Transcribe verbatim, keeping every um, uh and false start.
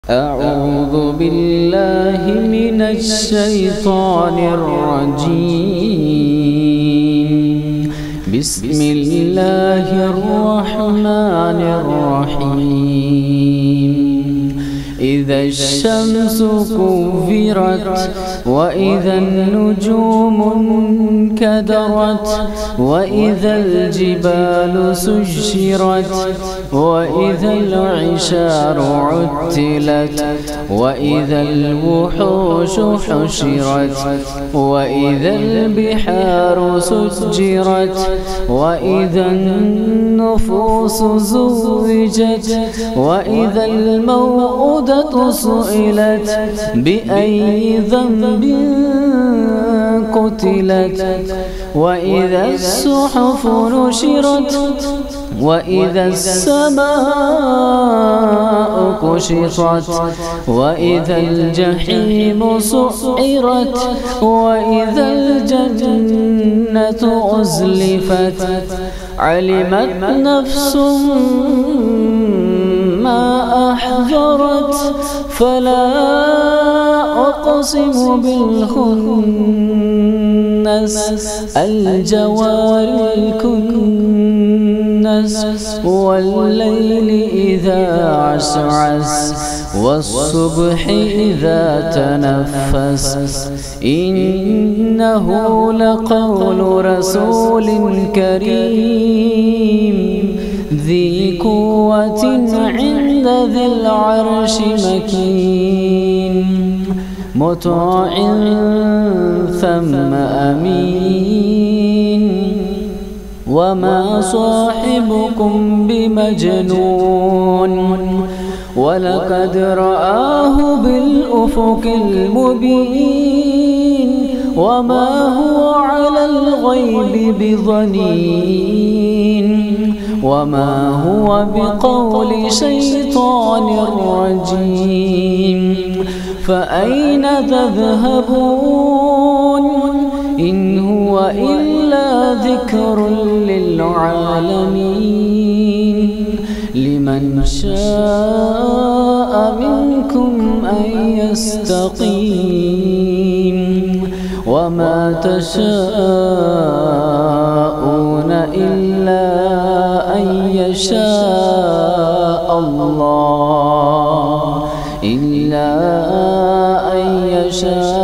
أعوذ بالله من الشيطان الرجيم. بسم الله الرحمن الرحيم. إذا الشمس كورت وإذا النجوم انكدرت وإذا الجبال سجرت وإذا العشار عطلت وإذا الوحوش حشرت وإذا البحار سجرت وإذا النفوس زوجت وإذا الموءودة سئلت بأي ذنب قتلت وإذا الصحف نشرت وإذا السماء كشطت وإذا الجحيم سعرت وإذا الجنة أزلفت علمت نفس ما أحضرت فلا أقسم بالخنس الجوار الكنس والليل إذا عسعس والصبح إذا تنفس إنه لقول رسول كريم ذي قوة عند ذي العرش مكين مطاع ثم أمين وما صاحبكم بمجنون ولقد رآه بالأفق المبين وما هو على الغيب بضنين وما هو بقول شيطان رجيم فأين تذهبون إن هو إلا ذكر للعالمين لمن شاء منكم أن يستقيم وما تشاءون إلا أن يشاء الله إلا أن يشاء